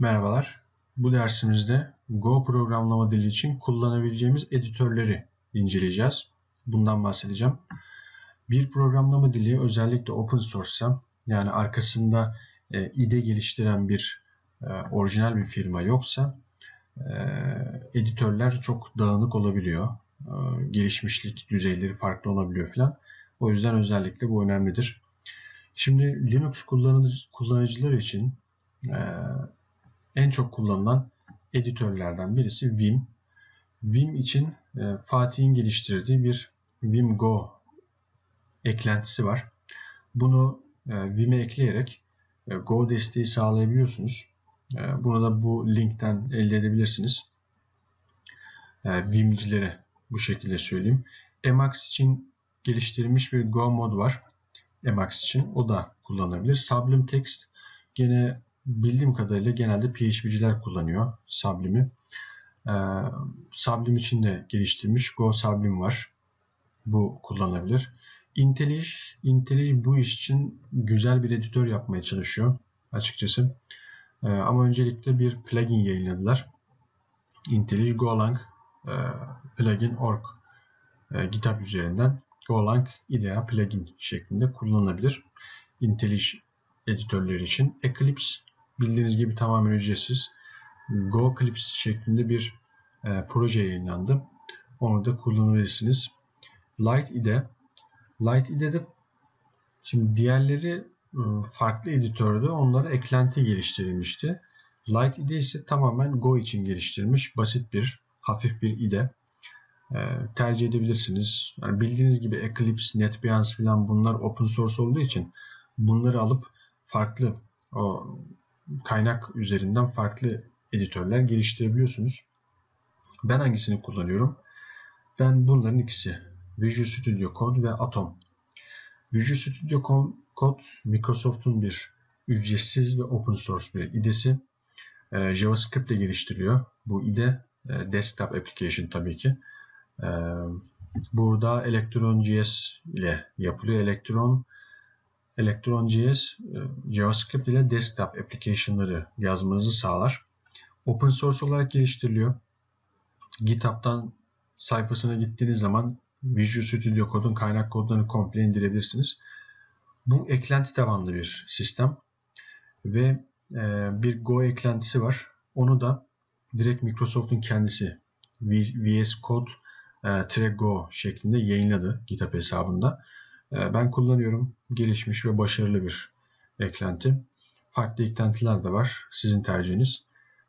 Merhabalar. Bu dersimizde Go programlama dili için kullanabileceğimiz editörleri inceleyeceğiz. Bundan bahsedeceğim. Bir programlama dili özellikle open source'sa, yani arkasında IDE geliştiren bir orijinal bir firma yoksa editörler çok dağınık olabiliyor. Gelişmişlik düzeyleri farklı olabiliyor falan. O yüzden özellikle bu önemlidir. Şimdi Linux kullanıcıları için en çok kullanılan editörlerden birisi Vim. Vim için Fatih'in geliştirdiği bir Vim Go eklentisi var. Bunu Vim'e ekleyerek Go desteği sağlayabiliyorsunuz. Bunu da bu linkten elde edebilirsiniz. Vim'cilere bu şekilde söyleyeyim. Emacs için geliştirilmiş bir Go mod var. Emacs için. O da kullanılabilir. Sublime Text gene bildiğim kadarıyla genelde PHP'ciler kullanıyor Sublim'i. Sublime için de geliştirilmiş Go Sublime var. Bu kullanılabilir. IntelliJ bu iş için güzel bir editör yapmaya çalışıyor açıkçası. Ama öncelikle bir plugin yayınladılar. IntelliJ Golang plugin.org GitHub üzerinden Golang IDEA plugin şeklinde kullanılabilir. IntelliJ editörleri için. Eclipse bildiğiniz gibi tamamen ücretsiz. GoClipse şeklinde bir proje yayınlandı. Onu da kullanabilirsiniz. LightIDE'de şimdi diğerleri farklı editörde onlara eklenti geliştirilmişti. LightIDE ise tamamen Go için geliştirilmiş basit bir hafif bir IDE. Tercih edebilirsiniz. Yani bildiğiniz gibi Eclipse, NetBeans falan bunlar open source olduğu için bunları alıp farklı o kaynak üzerinden farklı editörler geliştirebiliyorsunuz. Ben hangisini kullanıyorum? Ben bunların ikisi. Visual Studio Code ve Atom. Visual Studio Code Microsoft'un bir ücretsiz ve open source bir IDE'si. JavaScript ile geliştiriyor. Bu IDE desktop application tabii ki. Burada Electron.js ile yapılıyor. Electron.js JavaScript ile desktop application'ları yazmanızı sağlar. Open source olarak geliştiriliyor. GitHub'dan sayfasına gittiğiniz zaman Visual Studio Code'un kaynak kodlarını komple indirebilirsiniz. Bu eklenti tabanlı bir sistem ve bir Go eklentisi var. Onu da direkt Microsoft'un kendisi VS Code Go şeklinde yayınladı GitHub hesabında. Ben kullanıyorum. Gelişmiş ve başarılı bir eklenti. Farklı eklentiler de var. Sizin tercihiniz.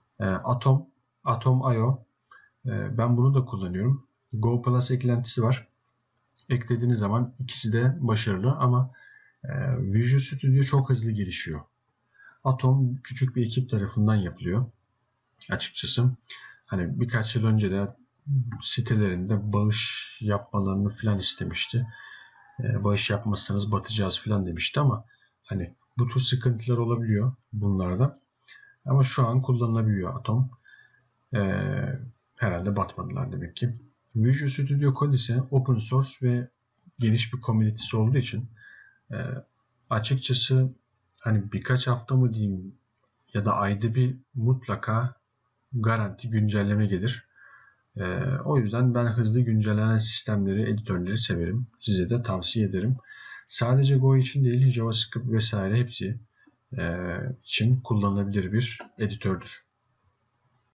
Atom.io ben bunu da kullanıyorum. Go Plus eklentisi var. Eklediğiniz zaman ikisi de başarılı ama Visual Studio çok hızlı gelişiyor. Atom küçük bir ekip tarafından yapılıyor. Açıkçası hani birkaç yıl önce de sitelerinde bağış yapmalarını falan istemişti. Bağış yapmazsanız batacağız falan demişti ama hani bu tür sıkıntılar olabiliyor bunlarda. Ama şu an kullanılabiliyor Atom. Herhalde batmadılar demek ki. Visual Studio Code ise open source ve geniş bir komünitesi olduğu için açıkçası hani birkaç hafta mı diyeyim ya da ayda bir mutlaka garanti güncelleme gelir. O yüzden ben hızlı güncellenen sistemleri, editörleri severim. Size de tavsiye ederim. Sadece Go için değil, JavaScript vesaire hepsi için kullanılabilir bir editördür.